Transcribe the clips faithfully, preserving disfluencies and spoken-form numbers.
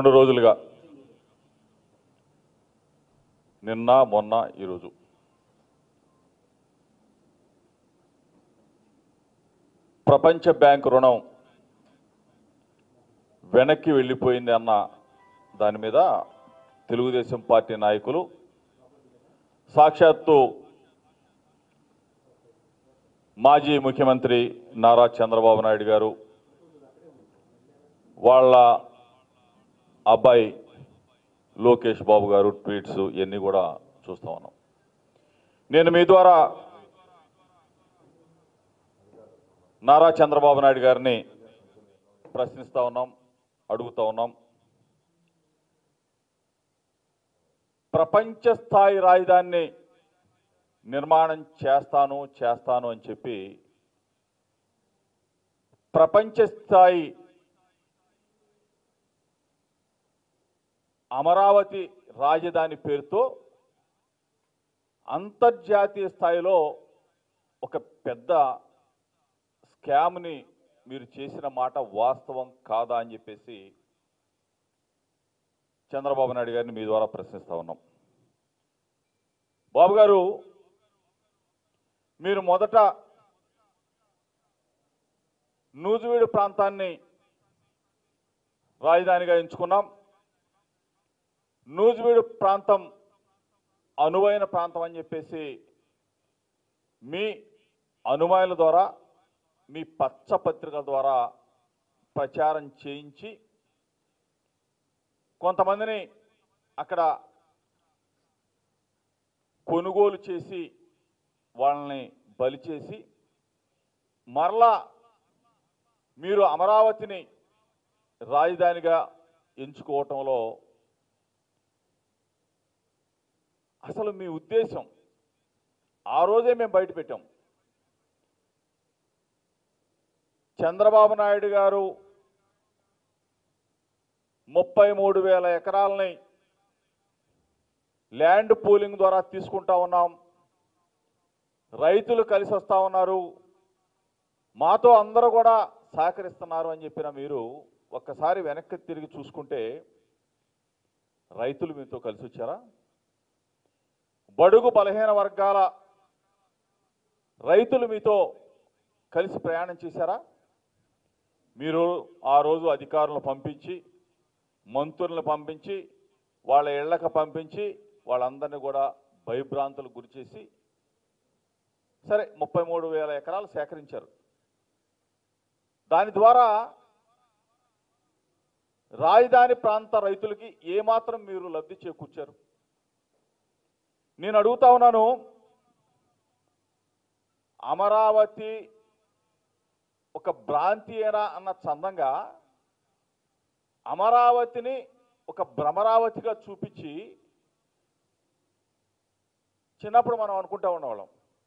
రెండు రోజులుగా నిన్న మొన్న ఈరోజు ప్రపంచ బ్యాంక్ రుణం వెనక్కి వెళ్ళిపోయింది అన్న దాని మీద తెలుగుదేశం పార్టీ నాయకులు సాక్షాత్తు మాజీ ముఖ్యమంత్రి నారా చంద్రబాబు నాయుడు గారు వాళ్ళ అబ్బాయి లోకేష్ బాబు గారు ట్వీట్స్ ఇవన్నీ కూడా చూస్తూ ఉన్నాం. నేను మీ ద్వారా నారా చంద్రబాబు నాయుడు గారిని ప్రశ్నిస్తూ ఉన్నాం, అడుగుతూ ఉన్నాం. ప్రపంచ స్థాయి రాజధానిని నిర్మాణం చేస్తాను చేస్తాను అని చెప్పి ప్రపంచ స్థాయి అమరావతి రాజధాని పేరుతో అంతర్జాతీయ స్థాయిలో ఒక పెద్ద స్కామ్ని మీరు చేసిన మాట వాస్తవం కాదా అని చెప్పేసి చంద్రబాబు నాయుడు గారిని మీ ద్వారా ప్రశ్నిస్తూ ఉన్నాం. బాబు గారు, మీరు మొదట నూజివీడు ప్రాంతాన్ని రాజధానిగా ఎంచుకున్నాం. నూజివీడు ప్రాంతం అనువైన ప్రాంతం అని చెప్పేసి మీ అనుమానాల ద్వారా, మీ పచ్చపత్రికల ద్వారా ప్రచారం చేయించి కొంతమందిని అక్కడ కొనుగోలు చేసి వాళ్ళని బలి చేసి మరలా మీరు అమరావతిని రాజధానిగా ఎంచుకోవటంలో అసలు మీ ఉద్దేశం ఆ రోజే మేము బయట పెట్టాం. చంద్రబాబు నాయుడు గారు ముప్పై మూడు వేల ఎకరాలని ల్యాండ్ పూలింగ్ ద్వారా తీసుకుంటా ఉన్నాం, రైతులు కలిసి వస్తూ ఉన్నారు, మాతో అందరూ కూడా సహకరిస్తున్నారు అని చెప్పిన మీరు ఒక్కసారి వెనక్కి తిరిగి చూసుకుంటే రైతులు మీతో కలిసి వచ్చారా? బడుగు బలహీన వర్గాల రైతులు మీతో కలిసి ప్రయాణం చేశారా? మీరు ఆ రోజు అధికారులను పంపించి, మంత్రులను పంపించి, వాళ్ళ ఇళ్లకు పంపించి వాళ్ళందరినీ కూడా భయభ్రాంతులకు గురి చేసి సరే ముప్పై మూడు వేల ఎకరాలు సేకరించారు. దాని ద్వారా రాజధాని ప్రాంత రైతులకి ఏమాత్రం మీరు లబ్ధి చేకూర్చారు? నేను అడుగుతా ఉన్నాను, అమరావతి ఒక భ్రాంతియేనా అన్న చందంగా అమరావతిని ఒక భ్రమరావతిగా చూపించి చిన్నప్పుడు మనం అనుకుంటా ఉండేవాళ్ళం.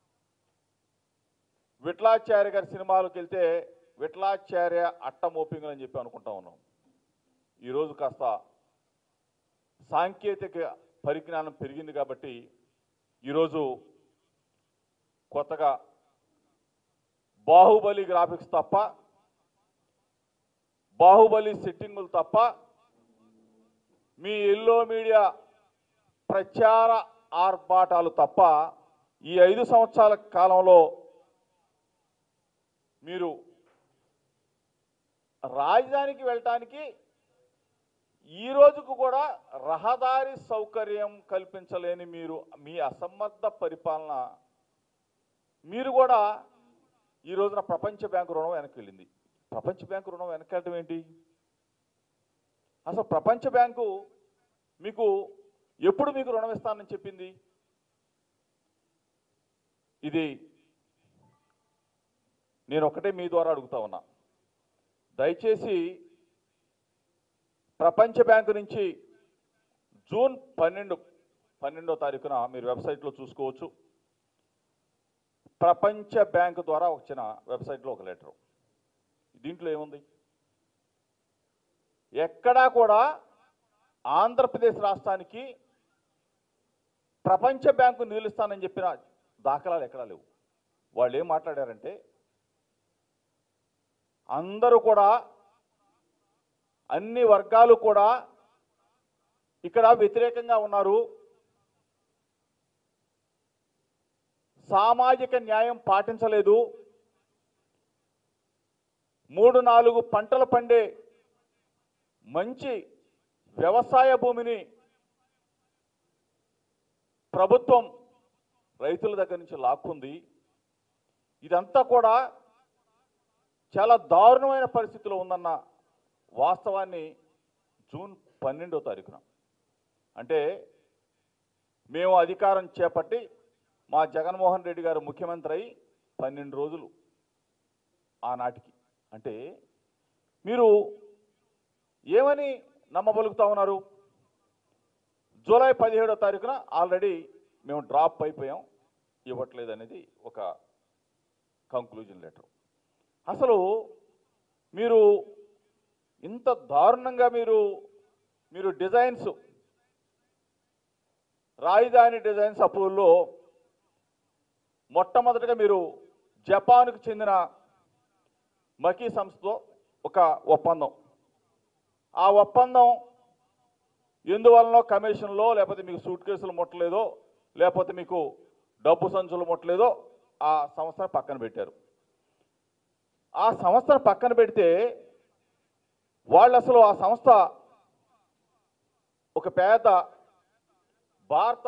విఠలాచార్య గారి సినిమాలకు వెళ్తే విఠలాచార్య అట్ట మోపింగ్ అని చెప్పి అనుకుంటా ఉన్నాం. ఈరోజు కాస్త సాంకేతిక పరిజ్ఞానం పెరిగింది కాబట్టి ఈరోజు కొత్తగా బాహుబలి గ్రాఫిక్స్ తప్ప, బాహుబలి సెట్టింగులు తప్ప, మీ ఎల్లో మీడియా ప్రచార ఆర్భాటాలు తప్ప ఈ ఐదు సంవత్సరాల కాలంలో మీరు రాజధానికి వెళ్ళటానికి ఈ రోజుకు కూడా రహదారి సౌకర్యం కల్పించలేని మీరు, మీ అసమర్థ పరిపాలన, మీరు కూడా ఈ రోజున ప్రపంచ బ్యాంకు రుణం వెనక్కి వెళ్ళింది. ప్రపంచ బ్యాంకు రుణం వెనక్కి వెళ్ళటం ఏంటి? అసలు ప్రపంచ బ్యాంకు మీకు ఎప్పుడు మీకు రుణం ఇస్తానని చెప్పింది? ఇది నేను ఒకటే మీ ద్వారా అడుగుతా ఉన్నా, దయచేసి ప్రపంచ బ్యాంకు నుంచి జూన్ పన్నెండు పన్నెండో తారీఖున మీరు వెబ్సైట్లో చూసుకోవచ్చు. ప్రపంచ బ్యాంకు ద్వారా వచ్చిన వెబ్సైట్లో ఒక లెటరు. దీంట్లో ఏముంది? ఎక్కడా కూడా ఆంధ్రప్రదేశ్ రాష్ట్రానికి ప్రపంచ బ్యాంకు నిలుస్తానని చెప్పిన దాఖలాలు ఎక్కడా లేవు. వాళ్ళు ఏం మాట్లాడారంటే, అందరూ కూడా, అన్ని వర్గాలు కూడా ఇక్కడ వ్యతిరేకంగా ఉన్నారు. సామాజిక న్యాయం పాటించలేదు. మూడు నాలుగు పంటలు పండే మంచి వ్యవసాయ భూమిని ప్రభుత్వం రైతుల దగ్గర నుంచి లాక్కుంది. ఇదంతా కూడా చాలా దారుణమైన పరిస్థితిలో ఉందన్న వాస్తవాన్ని జూన్ పన్నెండో తారీఖున అంటే మేము అధికారం చేపట్టి మా జగన్మోహన్ రెడ్డి గారు ముఖ్యమంత్రి అయి పన్నెండు రోజులు ఆనాటికి అంటే మీరు ఏమని నమ్మబలుగుతా ఉన్నారు? జూలై పదిహేడో తారీఖున ఆల్రెడీ మేము డ్రాప్ అయిపోయాం, ఇవ్వట్లేదు అనేది ఒక కంక్లూజన్ లెటర్. అసలు మీరు ఇంత దారుణంగా మీరు మీరు డిజైన్స్ రాజధాని డిజైన్స్ అప్రూవల్లో మొట్టమొదటిగా మీరు జపాన్కు చెందిన మకీ సంస్థతో ఒక ఒప్పందం, ఆ ఒప్పందం ఎందువలనో కమిషన్లో లేకపోతే మీకు సూట్ కేసులు ముట్టలేదో లేకపోతే మీకు డబ్బు సంచులు ముట్టలేదో ఆ సంస్థను పక్కన పెట్టారు. ఆ సంస్థను పక్కన పెడితే వాళ్ళు అసలు ఆ సంస్థ ఒక పేద భారత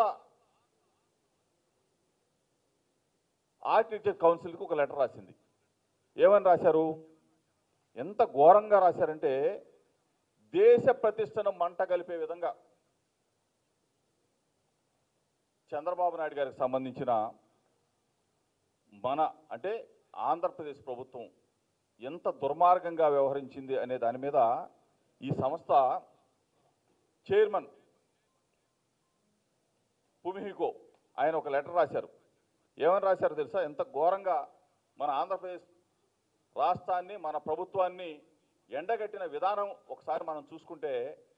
ఆర్కిటెక్చర్ కౌన్సిల్కి ఒక లెటర్ రాసింది. ఏమని రాశారు? ఎంత ఘోరంగా రాశారంటే దేశ ప్రతిష్టను మంట కలిపే విధంగా చంద్రబాబు నాయుడు గారికి సంబంధించిన మన అంటే ఆంధ్రప్రదేశ్ ప్రభుత్వం ఎంత దుర్మార్గంగా వ్యవహరించింది అనే దాని మీద ఈ సంస్థ చైర్మన్ పుమిహికో ఆయన ఒక లెటర్ రాశారు. ఏమని రాశారు తెలుసా? ఎంత ఘోరంగా మన ఆంధ్రప్రదేశ్ రాష్ట్రాన్ని మన ప్రభుత్వాన్ని ఎండగట్టిన విధానం ఒకసారి మనం చూసుకుంటే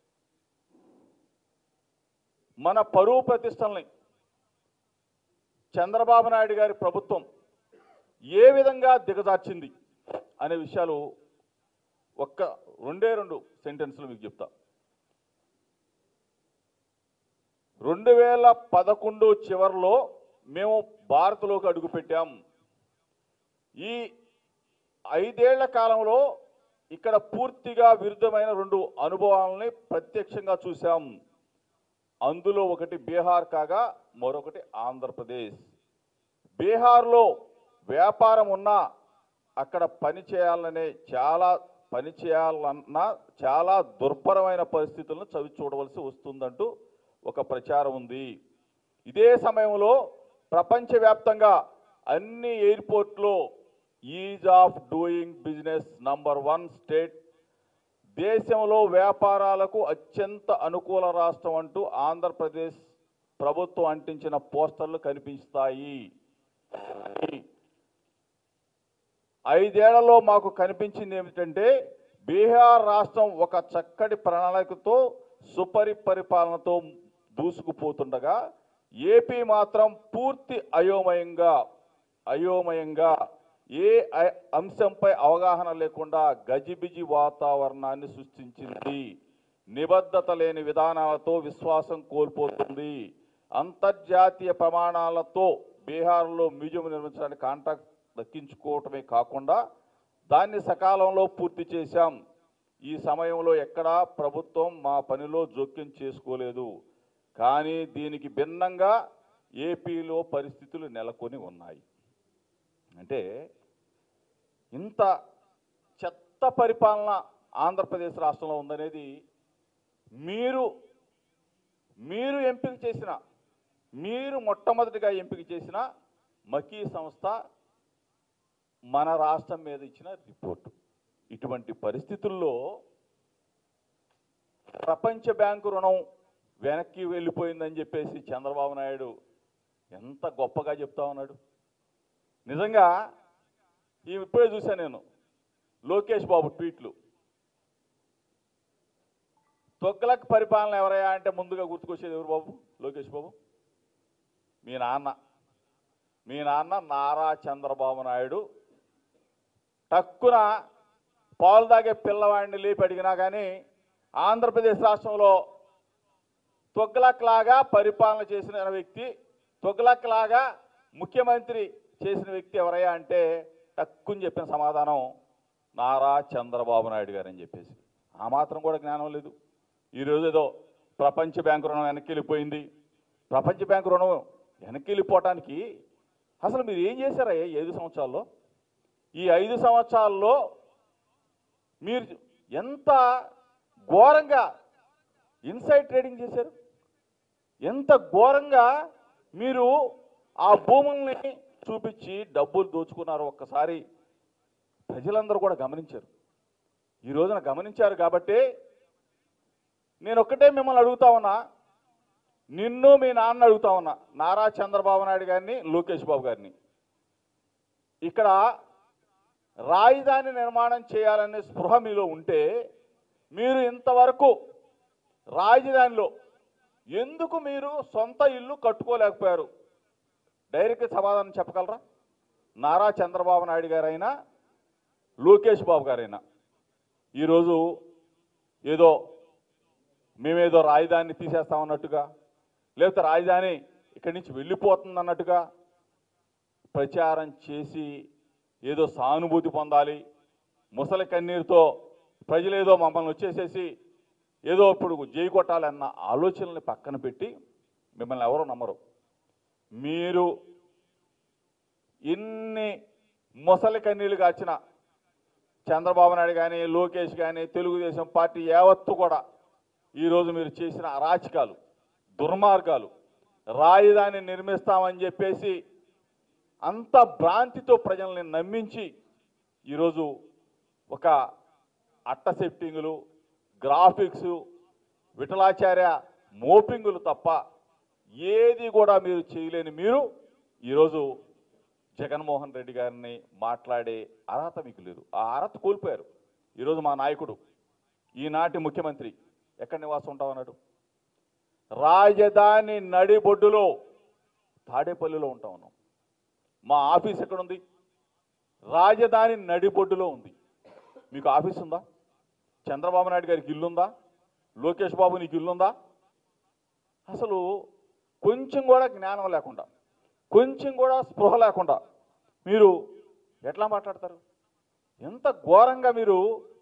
మన పరువు ప్రతిష్టల్ని చంద్రబాబు నాయుడు గారి ప్రభుత్వం ఏ విధంగా దిగజార్చింది అనే విషయాలు ఒక్క రెండే రెండు సెంటెన్స్లు మీకు చెప్తా. రెండు వేల పదకొండు చివరిలో మేము భారత్లోకి అడుగుపెట్టాం. ఈ ఐదేళ్ల కాలంలో ఇక్కడ పూర్తిగా విరుద్ధమైన రెండు అనుభవాలని ప్రత్యక్షంగా చూసాం. అందులో ఒకటి బీహార్ కాగా మరొకటి ఆంధ్రప్రదేశ్. బీహార్లో వ్యాపారం ఉన్నా అక్కడ పని చేయాలనే చాలా పని చేయాలన్నా చాలా దుర్భరమైన పరిస్థితులను చవి చూడవలసి వస్తుందంటూ ఒక ప్రచారం ఉంది. ఇదే సమయంలో ప్రపంచవ్యాప్తంగా అన్ని ఎయిర్పోర్ట్లో ease of doing business number one state, దేశంలో వ్యాపారాలకు అత్యంత అనుకూల రాష్ట్రం అంటూ ఆంధ్రప్రదేశ్ ప్రభుత్వం అంటించిన పోస్టర్లు కనిపిస్తాయి. ఐదేళ్లలో మాకు కనిపించింది ఏమిటంటే బీహార్ రాష్ట్రం ఒక చక్కటి ప్రణాళికతో సుపరి పరిపాలనతో దూసుకుపోతుండగా ఏపీ మాత్రం పూర్తి అయోమయంగా అయోమయంగా ఏ అంశంపై అవగాహన లేకుండా గజిబిజి వాతావరణాన్ని సృష్టించింది. నిబద్ధత లేని విధానాలతో విశ్వాసం కోల్పోతుంది. అంతర్జాతీయ ప్రమాణాలతో బీహార్లో మ్యూజియం నిర్మించడానికి కాంట్రాక్ట్ దక్కించుకోవటమే కాకుండా దాన్ని సకాలంలో పూర్తి చేశాం. ఈ సమయంలో ఎక్కడా ప్రభుత్వం మా పనిలో జోక్యం చేసుకోలేదు. కానీ దీనికి భిన్నంగా ఏపీలో పరిస్థితులు నెలకొని ఉన్నాయి. అంటే ఇంత చెత్త పరిపాలన ఆంధ్రప్రదేశ్ రాష్ట్రంలో ఉందనేది మీరు మీరు ఎంపిక చేసిన మీరు మొట్టమొదటిగా ఎంపిక చేసిన మకీ సంస్థ మన రాష్ట్రం మీద ఇచ్చిన రిపోర్టు. ఇటువంటి పరిస్థితుల్లో ప్రపంచ బ్యాంకు రుణం వెనక్కి వెళ్ళిపోయిందని చెప్పేసి చంద్రబాబు నాయుడు ఎంత గొప్పగా చెప్తా ఉన్నాడు. నిజంగా ఈ ఇప్పుడే చూశాను నేను లోకేష్ బాబు ట్వీట్లు. తొగ్లక్ పరిపాలన ఎవరయ్యా అంటే ముందుగా గుర్తుకొచ్చేది ఎవరు బాబు? లోకేష్ బాబు మీ నాన్న మీ నాన్న నారా చంద్రబాబు నాయుడు. టక్కున పాలు తాగే పిల్లవాడిని లేపి అడిగినా కానీ ఆంధ్రప్రదేశ్ రాష్ట్రంలో తొగ్లక్ లాగా పరిపాలన చేసిన వ్యక్తి, తొగ్లక్ లాగా ముఖ్యమంత్రి చేసిన వ్యక్తి ఎవరయ్యా అంటే తక్కువ చెప్పిన సమాధానం నారా చంద్రబాబు నాయుడు గారు అని చెప్పేసి. ఆ మాత్రం కూడా జ్ఞానం లేదు. ఈరోజు ఏదో ప్రపంచ బ్యాంకు రుణం వెనక్కి వెళ్ళిపోయింది. ప్రపంచ బ్యాంకు రుణం వెనక్కి వెళ్ళిపోవటానికి అసలు మీరు ఏం చేశారయ్యా ఈ ఐదు సంవత్సరాల్లో? ఈ ఐదు సంవత్సరాల్లో మీరు ఎంత ఘోరంగా ఇన్సైడ్ ట్రేడింగ్ చేశారు, ఎంత ఘోరంగా మీరు ఆ భూముల్ని చూపించి డబ్బులు దోచుకున్నారు. ఒక్కసారి ప్రజలందరూ కూడా గమనించారు. ఈ రోజున గమనించారు కాబట్టి నేను ఒక్కటే మిమ్మల్ని అడుగుతా ఉన్నా, నిన్ను మీ నాన్న అడుగుతా ఉన్నా, నారా చంద్రబాబు నాయుడు గారిని, లోకేష్ బాబు గారిని, ఇక్కడ రాజధాని నిర్మాణం చేయాలనే స్పృహ మీలో ఉంటే మీరు ఇంతవరకు రాజధానిలో ఎందుకు మీరు సొంత ఇల్లు కట్టుకోలేకపోయారు? డైరెక్ట్ సమాధానం చెప్పగలరా? నారా చంద్రబాబు నాయుడు గారైనా లోకేష్ బాబు గారైనా ఈరోజు ఏదో మేమేదో రాజధానిని తీసేస్తామన్నట్టుగా, లేకపోతే రాజధాని ఇక్కడి నుంచి వెళ్ళిపోతుంది అన్నట్టుగా ప్రచారం చేసి ఏదో సానుభూతి పొందాలి, ముసలి కన్నీరుతో ప్రజలేదో మమ్మల్ని వచ్చేసేసి ఏదో ఇప్పుడు జై కొట్టాలన్న ఆలోచనల్ని పక్కన పెట్టి మిమ్మల్ని ఎవరో నమ్మరు. మీరు ఇన్ని ముసలి కన్నీళ్ళు కాచిన చంద్రబాబు నాయుడు కానీ, లోకేష్ కానీ, తెలుగుదేశం పార్టీ యావత్తు కూడా ఈరోజు మీరు చేసిన అరాచకాలు, దుర్మార్గాలు, రాజధాని నిర్మిస్తామని చెప్పేసి అంత భ్రాంతితో ప్రజల్ని నమ్మించి ఈరోజు ఒక అట్ట సెట్టింగులు, గ్రాఫిక్స్, విఠలాచార్య మోపింగులు తప్ప ఏది కూడా మీరు చేయలేని మీరు ఈరోజు జగన్మోహన్ రెడ్డి గారిని మాట్లాడే అర్హత మీకు లేదు. ఆ అర్హత కోల్పోయారు. ఈరోజు మా నాయకుడు, ఈనాటి ముఖ్యమంత్రి ఎక్కడ నివాసం ఉంటామన్నాడు? రాజధాని నడిబొడ్డులో తాడేపల్లిలో ఉంటా ఉన్నాం. మా ఆఫీస్ ఎక్కడుంది? రాజధాని నడిబొడ్డులో ఉంది. మీకు ఆఫీస్ ఉందా? చంద్రబాబు నాయుడు గారికి ఇల్లుందా? లోకేష్ బాబు నీకు ఇల్లుందా? అసలు కొంచెం కూడా జ్ఞానం లేకుండా, కొంచెం కూడా స్పృహ లేకుండా మీరు ఎట్లా మాట్లాడతారు? ఎంత ఘోరంగా మీరు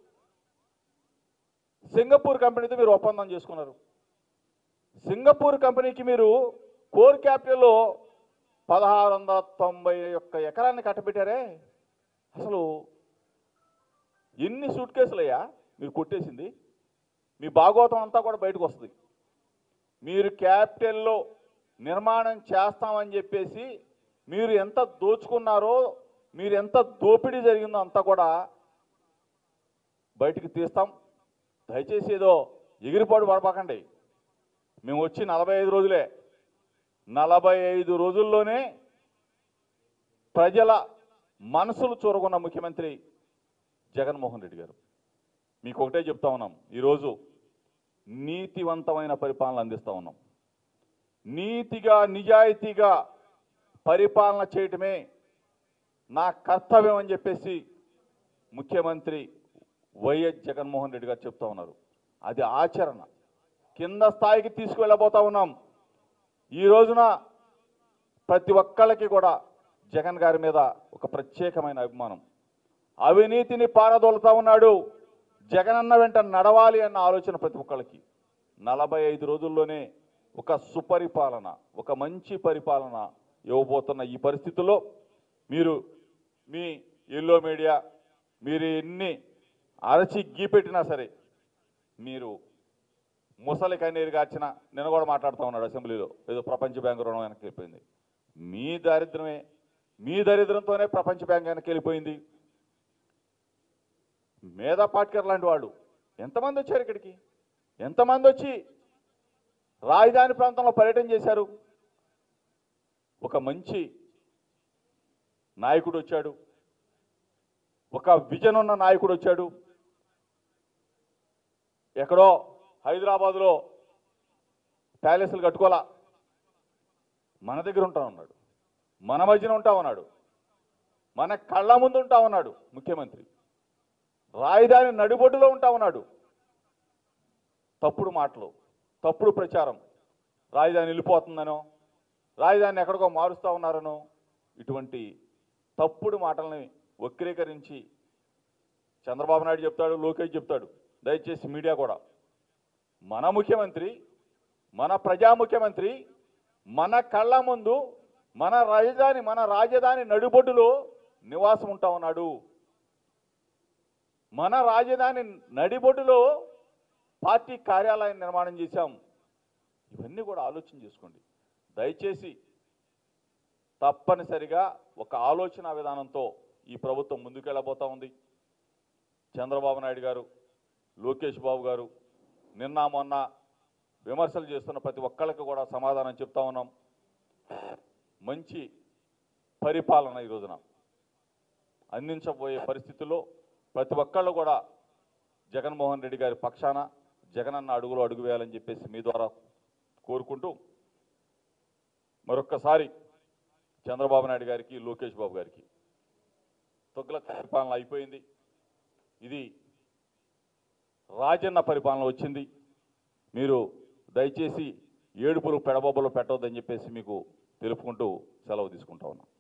సింగపూర్ కంపెనీతో మీరు ఒప్పందం చేసుకున్నారు. సింగపూర్ కంపెనీకి మీరు కోర్ క్యాపిటల్లో పదహారు వందల తొంభై ఒక్క ఎకరాన్ని కట్టబెట్టారే. అసలు ఎన్ని సూట్ కేసులయ్యా మీరు కొట్టేసింది? మీ భాగవతం అంతా కూడా బయటకు వస్తుంది. మీరు క్యాపిటల్లో నిర్మాణం చేస్తామని చెప్పేసి మీరు ఎంత దోచుకున్నారో, మీరు ఎంత దోపిడీ జరిగిందో అంతా కూడా బయటికి తీస్తాం. దయచేసి ఏదో ఎగిరిపాటు పడపాకండి. మేము వచ్చి నలభై ఐదు రోజులే, నలభై ఐదు రోజుల్లోనే ప్రజల మనసులు చూరగొన్న ముఖ్యమంత్రి జగన్మోహన్ రెడ్డి గారు. మీకు ఒకటే చెప్తా ఉన్నాం, ఈరోజు నీతివంతమైన పరిపాలన అందిస్తూ ఉన్నాం. నీతిగా నిజాయితీగా పరిపాలన చేయటమే నా కర్తవ్యం అని చెప్పేసి ముఖ్యమంత్రి వైఎస్ జగన్మోహన్ రెడ్డి గారు చెప్తా ఉన్నారు. అది ఆచరణ కింద స్థాయికి తీసుకువెళ్ళబోతా ఉన్నాం. ఈ రోజున ప్రతి ఒక్కళ్ళకి కూడా జగన్ గారి మీద ఒక ప్రత్యేకమైన అభిమానం. అవినీతిని పారదోలుతా ఉన్నాడు. జగనన్న వెంట నడవాలి అన్న ఆలోచన ప్రతి ఒక్కళ్ళకి. నలభై ఐదు రోజుల్లోనే ఒక సుపరిపాలన, ఒక మంచి పరిపాలన ఇవ్వబోతున్న ఈ పరిస్థితుల్లో మీరు మీ ఎల్లో మీడియా మీరు ఎన్ని అరచి గీపెట్టినా సరే, మీరు ముసలి కన్నీరు గార్చిన నిన్న కూడా మాట్లాడుతూ ఉన్నాడు అసెంబ్లీలో, ఏదో ప్రపంచ బ్యాంకు రుణం వెనక్కి వెళ్ళిపోయింది. మీ దారిద్రమే, మీ దరిద్రంతోనే ప్రపంచ బ్యాంక్ వెనక్కి వెళ్ళిపోయింది. మేధా పాట్కర్ లాంటి వాళ్ళు ఎంతమంది వచ్చారు ఇక్కడికి? ఎంతమంది వచ్చి రాజధాని ప్రాంతంలో పర్యటన చేశారు? ఒక మంచి నాయకుడు వచ్చాడు, ఒక విజన్ ఉన్న నాయకుడు వచ్చాడు. ఎక్కడో హైదరాబాదులో ప్యాలెస్లు కట్టుకోలా, మన దగ్గర ఉంటా ఉన్నాడు, మన మధ్యన ఉంటా ఉన్నాడు, మన కళ్ళ ముందు ఉంటా ఉన్నాడు ముఖ్యమంత్రి. రాజధాని నడిబొడ్డులో ఉంటా ఉన్నాడు. తప్పుడు మాటలు, తప్పుడు ప్రచారం, రాజధాని వెళ్ళిపోతుందనో రాజధానిని ఎక్కడికో మారుస్తూ ఉన్నారనో ఇటువంటి తప్పుడు మాటల్ని వక్రీకరించి చంద్రబాబు నాయుడు చెప్తాడు, లోకేష్ చెప్తాడు. దయచేసి మీడియా కూడా మన ముఖ్యమంత్రి, మన ప్రజా ముఖ్యమంత్రి మన కళ్ళ ముందు మన రాజధాని మన రాజధాని నడిబొడ్డులో నివాసం ఉంటా ఉన్నాడు. మన రాజధాని నడిబొడ్డులో పార్టీ కార్యాలయం నిర్మాణం చేశాం. ఇవన్నీ కూడా ఆలోచన చేసుకోండి దయచేసి. తప్పనిసరిగా ఒక ఆలోచన విధానంతో ఈ ప్రభుత్వం ముందుకెళ్ళబోతా ఉంది. చంద్రబాబు నాయుడు గారు, లోకేష్ బాబు గారు నిన్న మొన్న విమర్శలు చేస్తున్న ప్రతి ఒక్కళ్ళకి కూడా సమాధానం చెప్తా ఉన్నాం. మంచి పరిపాలన ఈ రోజున అందించబోయే పరిస్థితుల్లో ప్రతి ఒక్కళ్ళు కూడా జగన్మోహన్ రెడ్డి గారి పక్షాన జగనన్న అడుగులో అడుగు వేయాలని చెప్పేసి మీ ద్వారా కోరుకుంటూ మరొక్కసారి చంద్రబాబు నాయుడు గారికి, లోకేష్ బాబు గారికి తొగ్గుల పరిపాలన అయిపోయింది. ఇది రాజన్న పరిపాలన వచ్చింది. మీరు దయచేసి ఏడుపులు పెడబొబ్బలు పెట్టవద్దని చెప్పేసి మీకు తెలుపుకుంటూ సెలవు తీసుకుంటా ఉన్నాం.